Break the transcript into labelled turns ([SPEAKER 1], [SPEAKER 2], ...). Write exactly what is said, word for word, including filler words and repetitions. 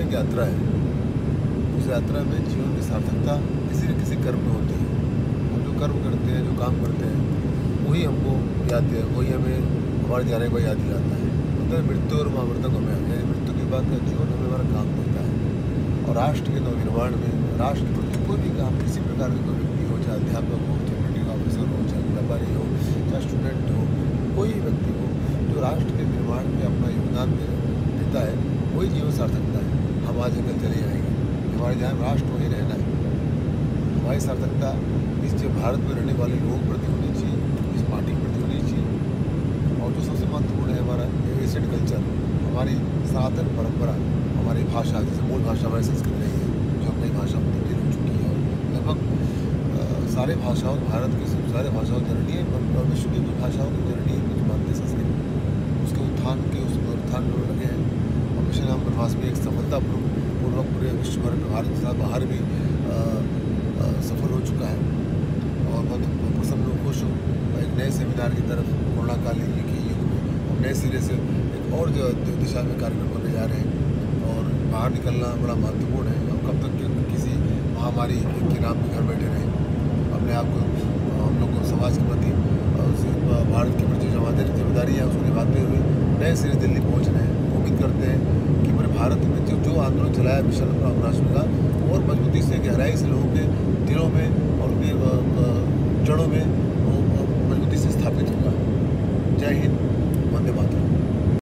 [SPEAKER 1] एक यात्रा है। उस यात्रा में जीवन की सार्थकता किसी न किसी कर्म में होती है। हम जो कर्म करते हैं, जो काम करते हैं, वही हमको याद है, वही हमें हमारे जाने को याद दिलाता है। मतलब मृत्यु और अमृतक हमें, यानी मृत्यु के बाद का जीवन हमें हमारा काम देता है। और राष्ट्र के नवनिर्माण में, राष्ट्र के प्रति कोई भी काम, किसी प्रकार का कोई व्यक्ति हो, चाहे अध्यापक हो, चाहे पॉलिटिकल ऑफिसर हो, चाहे व्यापारी हो, चाहे स्टूडेंट हो, कोई व्यक्ति हो जो राष्ट्र के निर्माण में अपना योगदान देता है, वही जीवन सार्थकता है। हम आज अगर चले जाएंगे, हमारे जहाँ राष्ट्र वहीं रहना है। हमारी सार्थकता इस जो भारत में रहने वाले लोगों प्रति होनी चाहिए, इस पार्टी के प्रति होनी चाहिए। और जो सबसे महत्वपूर्ण है हमारा एशियन कल्चर, हमारी सनातन परंपरा, हमारी भाषा, जैसे मूल भाषा हमारी संस्कृत नहीं है, जो अपनी भाषा में तब्दील हो चुकी है। और लगभग सारे भाषाओं भारत के सारे भाषाओं जननी है और विश्व की कुछ भाषाओं की जननी है, कुछ मानते संस्कृत। उसके उत्थान के उस उत्थान में लगे हैं। और मिशन राम प्रवास में एक सफलतापूर्वक पूरे विश्व भर में, भारत के साथ बाहर भी आ, आ, सफल हो चुका है। और बहुत प्रसन्न हूँ, खुश हूँ। एक नए सेमिनार की तरफ कोरोना कालीन के युग में हम नए सिरे से एक और जो दिशा में कार्यक्रम करने जा रहे हैं। और बाहर निकलना बड़ा महत्वपूर्ण है। हम कब तक किसी महामारी के नाम पे घर बैठे रहें, अपने आप को, हम लोग को समाज के प्रति, भारत के प्रति जो हमारी जिम्मेदारी है उसको निभाते हुए नए सिरे दिल्ली पहुँच रहे हैं। उम्मीद करते हैं कि पूरे भारत में जो जो आंदोलन चलाया मिशन राष्ट्र का, और मजबूती से, गहराई से लोगों के दिलों में और उनके जड़ों में वो मजबूती से स्थापित होगा। जय हिंद, वंदे मातरम।